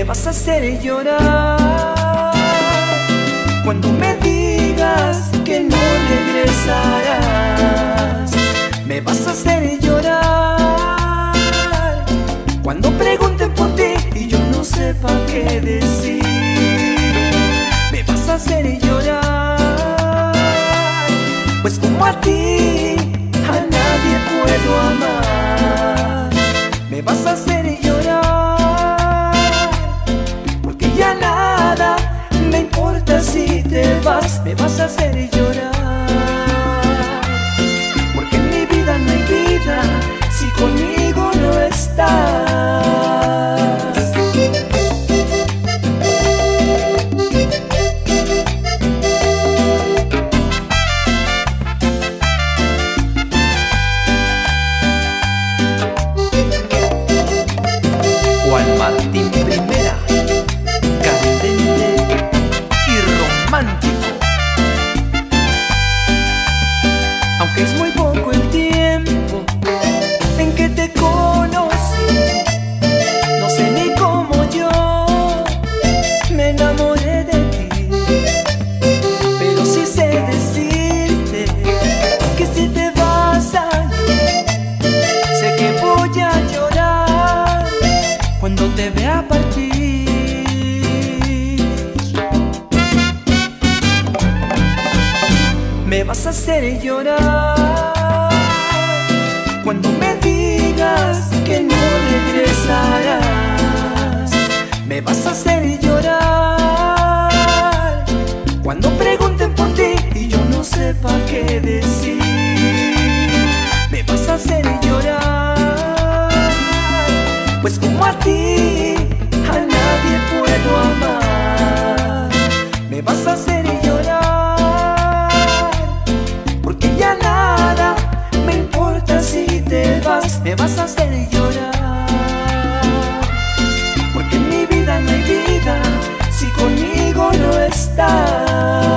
vas a hacer llorar cuando me digas que no regresarás. Me vas a hacer llorar cuando pregunten por ti y yo no sepa qué decir. Me vas a hacer llorar, pues como a ti a nadie puedo amar. Me vas a hacer llorar porque ya nada me importa si te vas. Me vas a hacer llorar porque en mi vida no hay vida si conmigo no estás. Juan Martín Primera, candente y romántico. Aunque es muy poco el tiempo en que te conocí, no sé ni cómo yo me enamoré de ti, pero sí sé decirte que si te vas a ir, sé que voy a llorar cuando te vea partir. Me vas a hacer llorar cuando me digas que no regresarás. Me vas a hacer llorar cuando pregunten por ti y yo no sepa qué decir. Me vas a hacer llorar, pues como a ti a nadie puedo amar. Me vas a hacer llorar porque ya nada me importa si te vas. Me vas a hacer llorar porque en mi vida no hay vida si conmigo no estás.